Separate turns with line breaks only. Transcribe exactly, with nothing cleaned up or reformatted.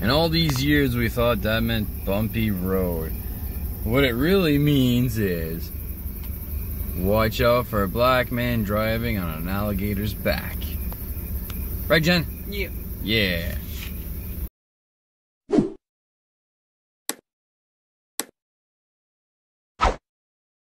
And all these years we thought that meant bumpy road. What it really means is, watch out for a black man driving on an alligator's back. Right, Jen?
Yeah.
Yeah.